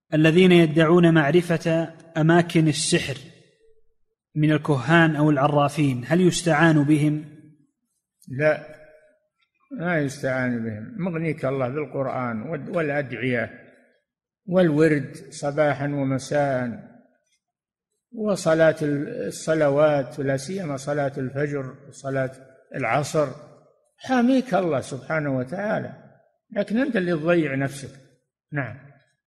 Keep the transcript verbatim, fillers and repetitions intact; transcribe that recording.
الذين يدعون معرفة أماكن السحر من الكهان أو العرافين هل يستعان بهم؟ لا، ما يستعان بهم. مغنيك الله بالقرآن والأدعية والورد صباحا ومساء، وصلاة الصلوات ولا سيما صلاة الفجر وصلاة العصر، حاميك الله سبحانه وتعالى، لكن أنت اللي تضيع نفسك. نعم.